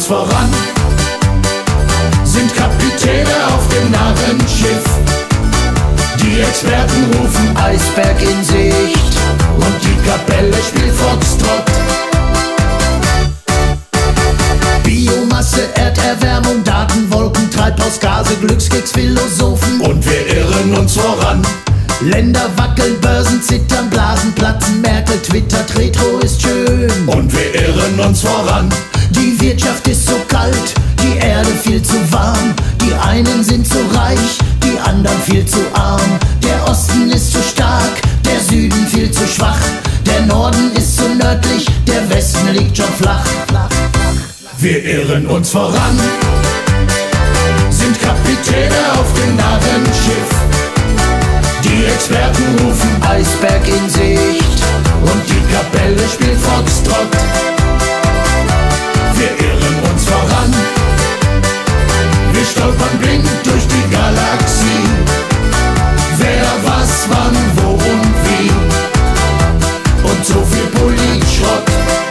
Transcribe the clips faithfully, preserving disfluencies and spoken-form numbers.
voran, sind Kapitäne auf dem Narrenschiff. Die Experten rufen Eisberg in Sicht und die Kapelle spielt Foxtrott. Biomasse, Erderwärmung, Datenwolken, Treibhausgase, Glückskeks, Philosophen. Und wir irren uns voran. Länder wackeln, Börsen zittern, Blasen platzen, Merkel twittert, Retro ist schön. Und wir irren uns voran. Die Wirtschaft ist so kalt, die Erde viel zu warm. Die einen sind zu reich, die anderen viel zu arm. Der Osten ist zu stark, der Süden viel zu schwach. Der Norden ist zu nördlich, der Westen liegt schon flach. Wir irren uns voran, sind Kapitäne auf dem Narrenschiff. Die Experten rufen Eisberg in Sicht und die Kapelle spielt Foxtrott. Wir irren uns voran, wir stolpern blind durch die Galaxie. Wer, was, wann, wo und wie und so viel Politschrott.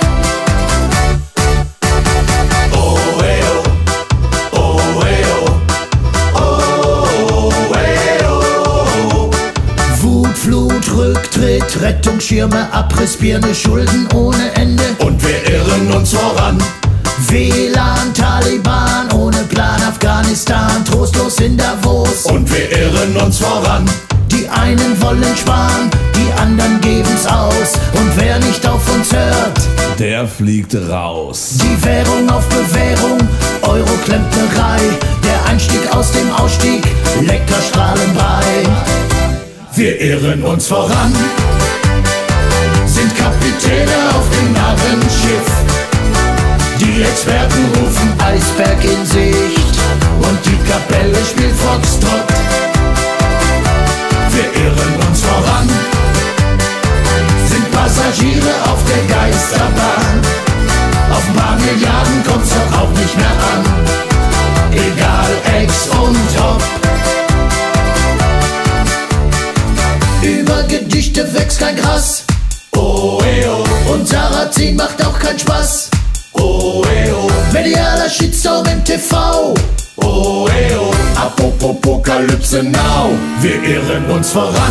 Rücktritt, Rettungsschirme, Abrissbirne, Schulden ohne Ende. Und wir irren uns voran. W L A N, Taliban, ohne Plan Afghanistan, trostlos in Davos. Und wir irren uns voran. Die einen wollen sparen, die anderen geben's aus. Und wer nicht auf uns hört, der fliegt raus. Die Währung auf Bewährung, Euro-Klempnerei. Der Einstieg aus dem Ausstieg, lecker Strahlenbrei. Wir irren uns voran, sind Kapitäne auf dem Narrenschiff. Die Experten rufen Eisberg in Sicht und die Kapelle spielt Foxtrott. Wir irren uns voran, sind Passagiere auf der Geisterbahn. Auf ein paar Milliarden kommt's doch auch nicht mehr an. Egal, Ex und Top. Über Gedichte wächst kein Gras. Oh, eh, oh. Und Sarrazin macht auch keinen Spaß. Oh, eh, oh. Medialer Shitstorm im T V. Oh, eh, oh. Apopokalypse now. Wir irren uns voran,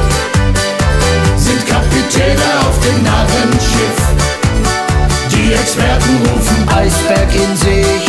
sind Kapitäne auf dem Narrenschiff. Die Experten rufen Eisberg in Sicht